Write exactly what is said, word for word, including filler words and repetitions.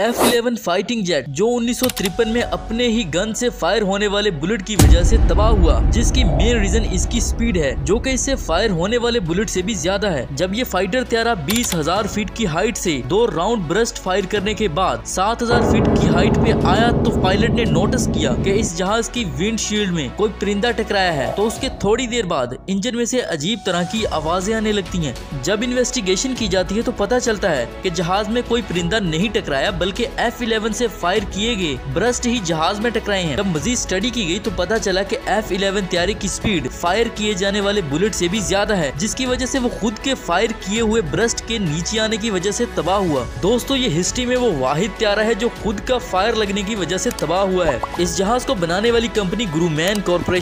F eleven fighting jet जो उन्नीस सौ तिरपन में अपने ही गन से फायर होने वाले बुलेट की वजह से तबाह हुआ, जिसकी मेन रीजन इसकी स्पीड है जो कि इससे फायर होने वाले बुलेट से भी ज्यादा है। जब ये फाइटर त्यारा बीस हजार फीट की हाइट से दो राउंड ब्रस्ट फायर करने के बाद सात हजार फीट की हाइट पे आया तो पायलट ने नोटिस किया कि इस जहाज की विंडशील्ड में कोई परिंदा टकराया है। तो उसके थोड़ी देर बाद इंजन में से अजीब तरह की आवाजें आने लगती हैं। जब इन्वेस्टिगेशन की जाती है तो पता चलता है कि जहाज में कोई परिंदा नहीं टकराया बल्कि एफ इलेवन से फायर किए गए ब्रस्ट ही जहाज में टकराए हैं। जब मजीद स्टडी की गई तो पता चला कि एफ इलेवन त्यारे की स्पीड फायर किए जाने वाले बुलेट से भी ज्यादा है, जिसकी वजह से वो खुद के फायर किए हुए ब्रस्ट के नीचे आने की वजह से तबाह हुआ। दोस्तों, ये हिस्ट्री में वो वाहिद त्यारा है जो खुद का फायर लगने की वजह से तबाह हुआ है। इस जहाज को बनाने वाली कंपनी ग्रूमैन कॉर्पोरेशन